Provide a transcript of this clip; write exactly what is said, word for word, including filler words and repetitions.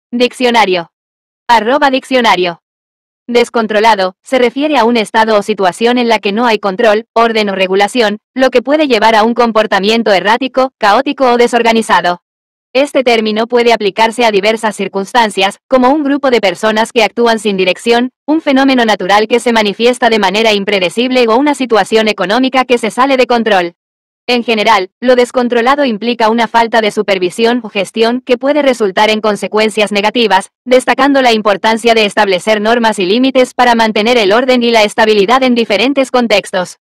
Diccionario. Arroba diccionario. Descontrolado, se refiere a un estado o situación en la que no hay control, orden o regulación, lo que puede llevar a un comportamiento errático, caótico o desorganizado. Este término puede aplicarse a diversas circunstancias, como un grupo de personas que actúan sin dirección, un fenómeno natural que se manifiesta de manera impredecible o una situación económica que se sale de control. En general, lo descontrolado implica una falta de supervisión o gestión que puede resultar en consecuencias negativas, destacando la importancia de establecer normas y límites para mantener el orden y la estabilidad en diferentes contextos.